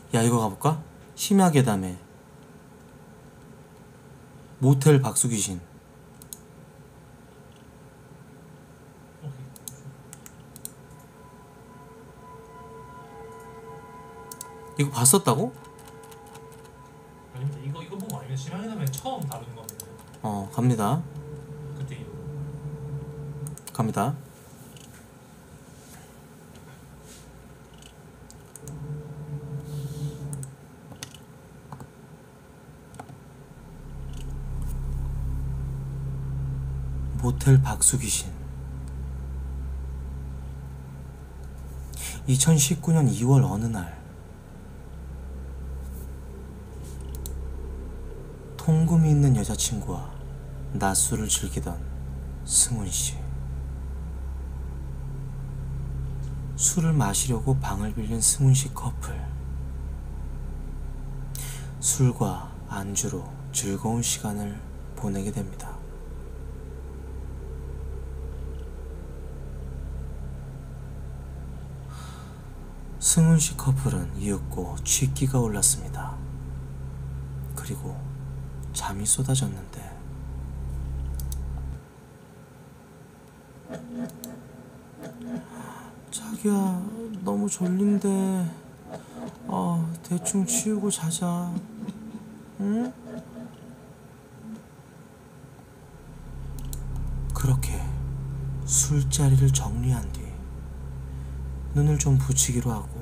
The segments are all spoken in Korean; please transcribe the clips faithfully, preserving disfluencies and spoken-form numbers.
야, 이거 가볼까? 심야괴담에 모텔 박수귀신. 이거 봤었다고? 아닙니다. 이거 이거 보고 아니면 심야괴담에 처음 다루는 겁니다. 어, 갑니다. 그때 이후로. 갑니다. 모텔 박수귀신. 이천십구 년 이월 어느 날 통금이 있는 여자친구와 낮술을 즐기던 승훈씨. 술을 마시려고 방을 빌린 승훈씨 커플. 술과 안주로 즐거운 시간을 보내게 됩니다. 승훈씨 커플은 이윽고 취기가 올랐습니다. 그리고 잠이 쏟아졌는데 자기야, 너무 졸린데 어, 대충 치우고 자자. 응? 그렇게 술자리를 정리한 뒤 눈을 좀 붙이기로 하고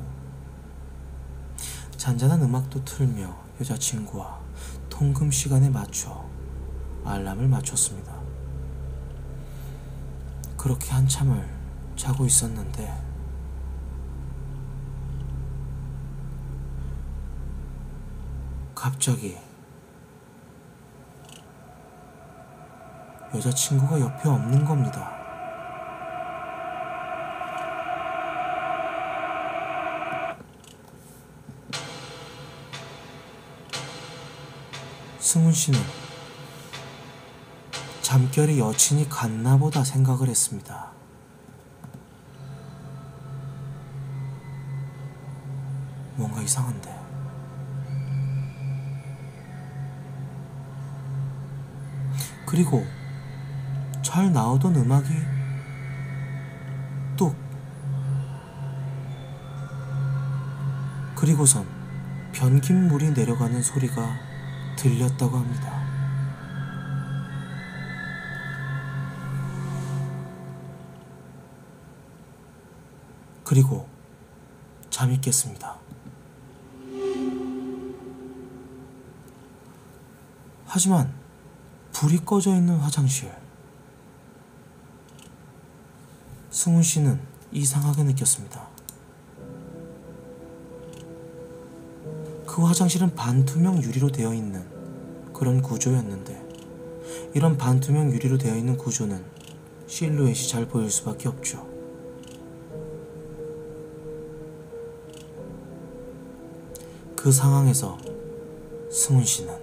잔잔한 음악도 틀며 여자친구와 통금 시간에 맞춰 알람을 맞췄습니다. 그렇게 한참을 자고 있었는데 갑자기 여자친구가 옆에 없는 겁니다. 승훈씨는 잠결에 여친이 갔나보다 생각을 했습니다. 뭔가 이상한데. 그리고 잘 나오던 음악이 뚝. 그리고선 변긴 물이 내려가는 소리가 들렸다고 합니다. 그리고 잠이 깼습니다. 하지만 불이 꺼져 있는 화장실. 승훈 씨는 이상하게 느꼈습니다. 그 화장실은 반투명 유리로 되어 있는 그런 구조였는데 이런 반투명 유리로 되어 있는 구조는 실루엣이 잘 보일 수밖에 없죠. 그 상황에서 승훈 씨는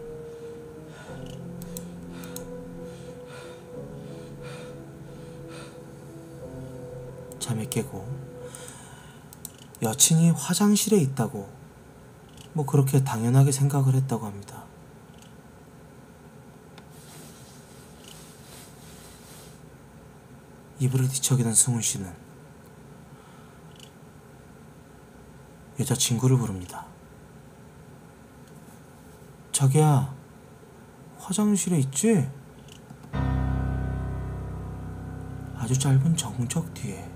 잠이 깨고 여친이 화장실에 있다고 뭐 그렇게 당연하게 생각을 했다고 합니다. 이불을 뒤척이던 승훈 씨는 여자친구를 부릅니다. 자기야, 화장실에 있지? 아주 짧은 정적 뒤에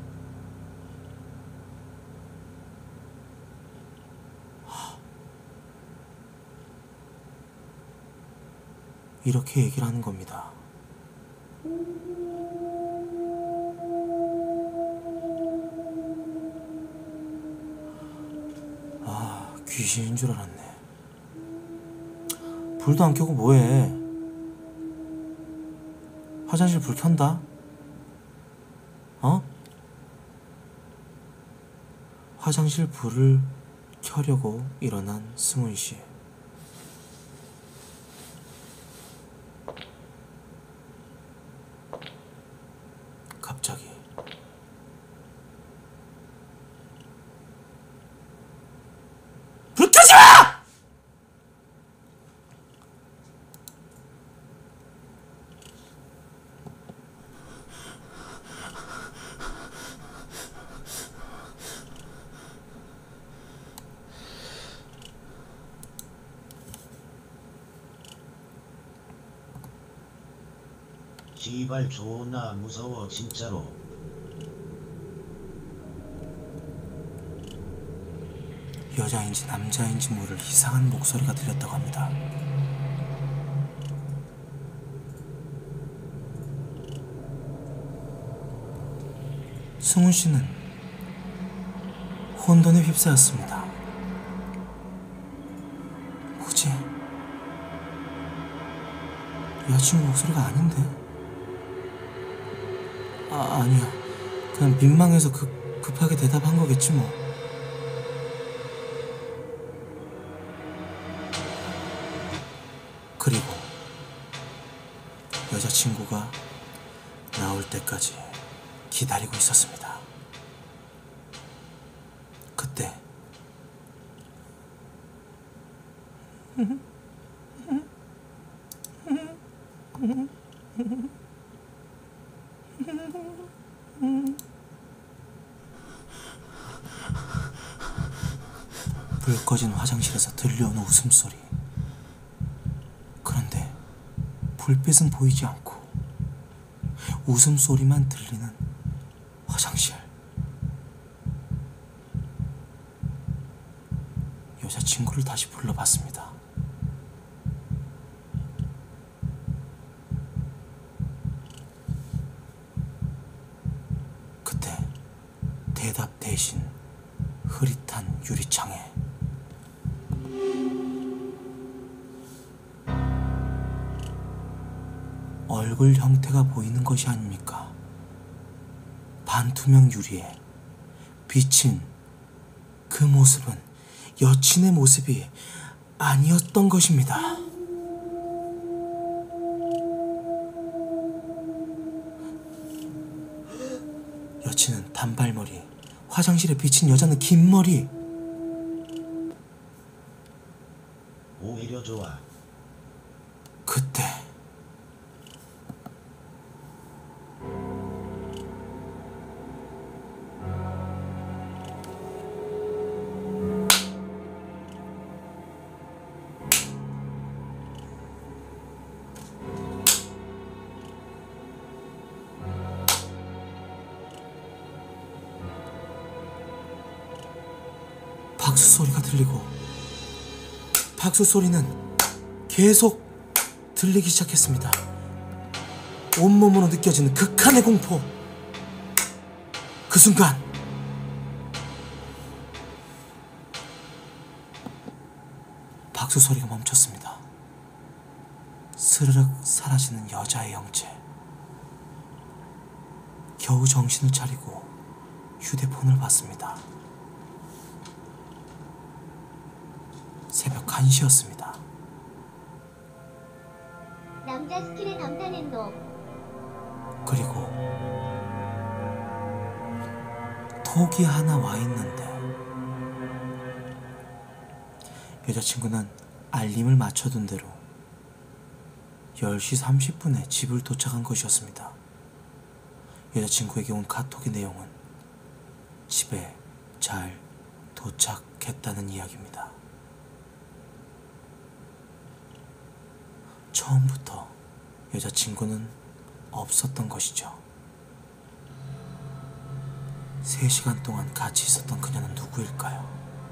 이렇게 얘기를 하는 겁니다. 아, 귀신인 줄 알았네. 불도 안 켜고 뭐해? 화장실 불 켠다? 어? 화장실 불을 켜려고 일어난 승훈씨. 갑자기 불을 지발 존나 무서워 진짜로. 여자인지 남자인지 모를 이상한 목소리가 들렸다고 합니다. 승훈 씨는 혼돈에 휩싸였습니다. 뭐지? 여자친구 목소리가 아닌데? 아, 아니야. 그냥 민망해서 급, 급하게 대답한 거겠지 뭐. 그리고 여자친구가 나올 때까지 기다리고 있었습니다. 그때 불 꺼진 화장실에서 들려오는 웃음소리. 그런데 불빛은 보이지 않고 웃음소리만 들리는 화장실. 여자친구를 다시 불러봤습니다. 그때 대답 대신 흐릿한 유리창에 얼굴 형태가 보이는 것이 아닙니까? 반투명 유리에 비친 그 모습은 여친의 모습이 아니었던 것입니다. 여친은 단발머리, 화장실에 비친 여자는 긴 머리. 오히려 좋아. 그때 박수 소리가 들리고 박수 소리는 계속 들리기 시작했습니다. 온몸으로 느껴지는 극한의 공포. 그 순간 박수 소리가 멈췄습니다. 스르륵 사라지는 여자의 형체. 겨우 정신을 차리고 휴대폰을 봤습니다. 새벽 한 시였습니다. 남자 스킬에 담다는 놈. 그리고 톡이 하나 와 있는데 여자친구는 알림을 맞춰둔 대로 열 시 삼십 분에 집을 도착한 것이었습니다. 여자친구에게 온 카톡의 내용은 집에 잘 도착했다는 이야기입니다. 처음부터 여자친구는 없었던 것이죠. 세 시간 동안 같이 있었던 그녀는 누구일까요?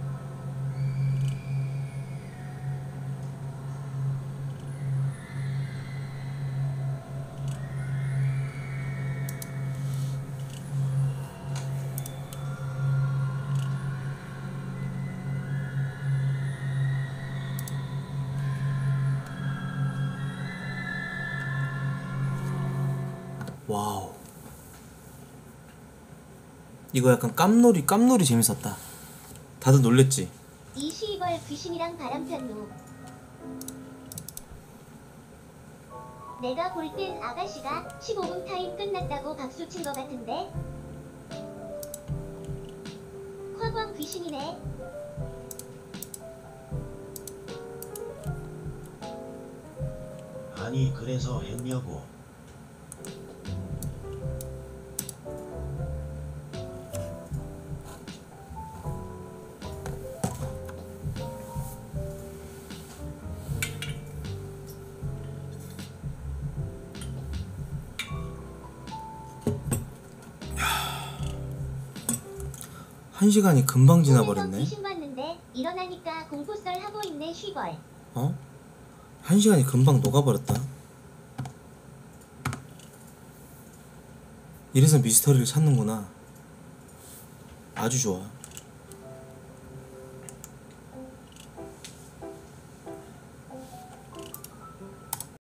와우. 이거 약간 깜놀이 깜놀이 재밌었다. 다들 놀랬지? 이 시벌 귀신이랑 바람편루. 내가 볼 땐 아가씨가 십오 분 타임 끝났다고 박수 친 것 같은데? 화광 귀신이네. 아니 그래서 했냐고. 한 시간이 금방 꿈에서 지나버렸네. 귀신 봤는데 일어나니까 공포썰 하고 있네 쉬벌. 어? 한 시간이 금방 녹아버렸다. 이래서 미스터리를 찾는구나. 아주 좋아.